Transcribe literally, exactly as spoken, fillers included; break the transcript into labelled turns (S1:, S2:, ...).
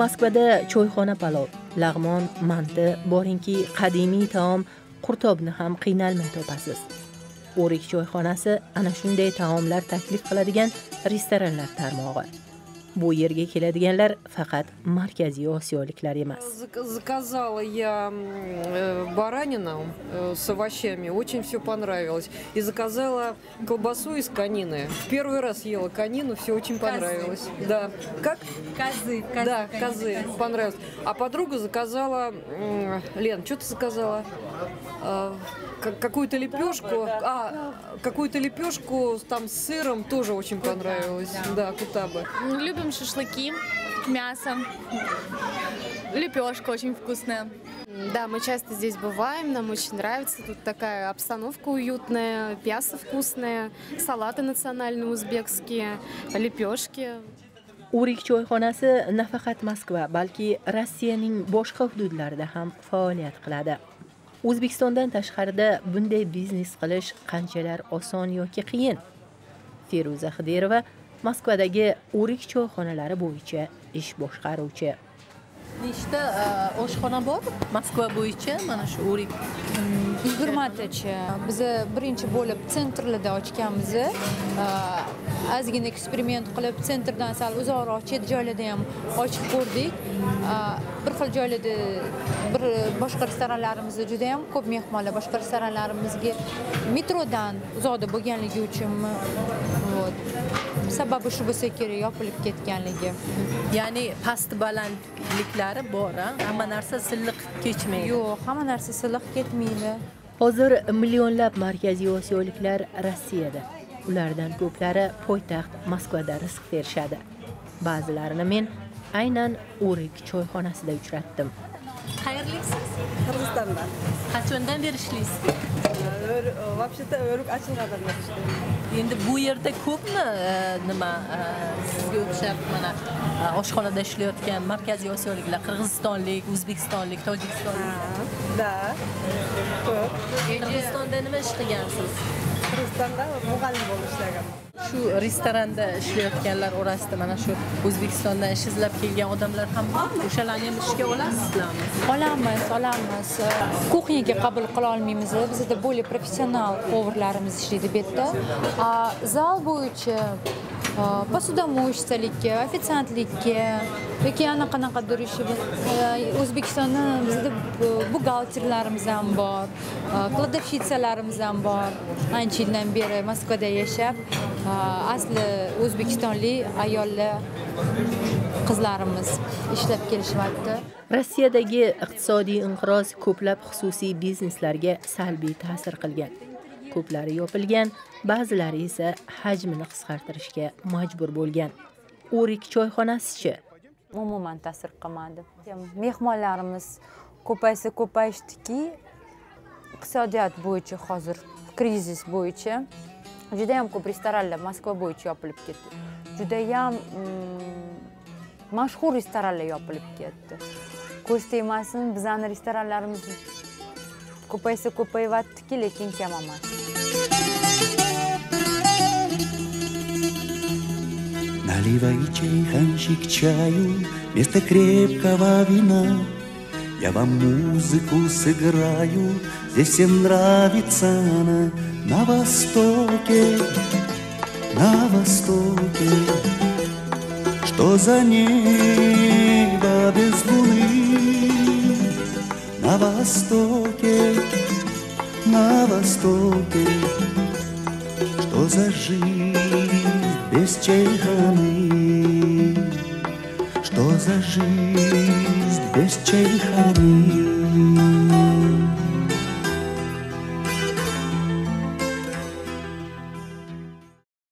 S1: Moskvada choyxona palov, lag'mon, manti, boringki qadimiy taom qurtobni ham qiynalmay topasiz. O'rik choyxonasi ana shunday taomlar taklif qiladigan restoranlar tarmog'i. Bu yerga keladiganlar faqat Markaziy Osiyoliklar emas.
S2: Заказала я баранину с овощами, очень все понравилось. И заказала колбасу из конины. В первый раз ела конину, все очень понравилось. Да. Как?
S3: Козы. козы
S2: да, козы. Понравилось. А подруга заказала... Лен, что ты заказала? Какую-то лепешку. А, какую-то лепешку там с сыром тоже очень понравилось. Да, кутабы.
S3: Любим шашлыки, мясо, лепешка очень вкусная.
S4: Да, мы часто здесь бываем, нам очень нравится. Тут такая обстановка уютная, мясо вкусное, салаты национальные узбекские, лепешки.
S1: O'rik choyxonasi nafaqat Moskva, balki Rossiyaning boshqa hududlarida ham faoliyat qiladi. O'zbekistondan tashqarida bunday biznes qilish qanchalar oson yoki qiyin? Feruza Xidirova Moskvadagi o'rik choyxonalari bo'yicha ish boshqaruvchi.
S5: Nechta oshxona bor Moskva bo'yicha mana shu o'rik?
S6: yigirmatacha. Biz birinchi bo'lib sentrlarda ochganmiz. Ozgina eksperiment qilib sentrdan sal uzoqroq chet joylarda ham ochib ko'rdik. Bir xil joylarda bir boshqa restoranlarimizda juda ham ko'p mehmonlar boshqa restoranlarimizga metrodan uzoqda bo'lganligi uchun вот sababi shu bo'lsa kerak yopilib ketganligi.
S5: Ya'ni past balandliklari bor, hamma narsa silliq kechmaydi.
S6: Yo'q, hamma narsa silliq ketmaydi.
S1: Hozir millionlab Markaziy Osiyoliklar Rossiyada. Ulardan ko'plari poytaxt Moskvada rizq terishadi. Ba'zilarini men aynan o'rik choyxonasida uchratdim.
S5: Qayerlisiz?
S7: Qirg'izistondan.
S5: Qachondan beri ishlaysiz?
S7: Вообще-то o'rik ochilgandan beri ishlayman.
S5: Endi bu yerda ko'pmi nima sizga o'xshab mana oshxonada ishlayotgan Markaziy Osiyoliklar, Qirg'izistonlik, O'zbekistonlik, Tojikistonlik?
S7: Da. Ko'p.
S5: Qirg'izistonda nima ish qilgansiz?
S7: Qirg'izistonda muallim bo'lib ishlaganman.
S5: Shu restoranda ishlayotganlar orasida mana shu O'zbekistondan ish izlab kelgan odamlar ham bor. O'shalarni ham ishga olasizlarmi?
S6: Olamiz, olamiz. Kuxnyaga qabul qila olmaymiz. Bizda более professional поварlarimiz ishlaydi bu yerda. Zal bo'yicha posudamойщицаlikka, ofitsiantlikka yoki anaqanaqadir ish. O'zbekistonda bizda buxgalterlarimiz ham bor, kladovщицаlarimiz ham bor. Ancha yildan beri Moskvada yashab, asli o'zbekistonlik ayollar, qizlarimiz ishlab kelishyapti.
S1: Rossiyadagi iqtisodiy inqiroz ko'plab xususiy bizneslarga salbiy ta'sir qilgan. Ko'plari yopilgan, ba'zilari esa hajmini qisqartirishga majbur bo'lgan. O'rik choyxonasi-chi?
S6: Umuman ta'sir qilmadi. Mehmonlarimiz ko'paysa ko'payishdiki, iqtisodiyot bo'yicha hozir krizis bo'yicha juda ham ko'p restoranlar Moskva bo'yicha yopilib ketdi. Juda ham mashhur restoranlar yopilib ketdi. Ko'z tegmasin, bizning restoranlarimiz ko'paysa ko'payyaptiki, lekin kam emas.
S8: Наливай чайханчик чаю вместо крепкого вина. Я вам музыку сыграю, здесь всем нравится она. На востоке, на востоке, что за небо без луны. На востоке, на востоке, что за жизнь без чайханы. Что за жизнь без чайханы?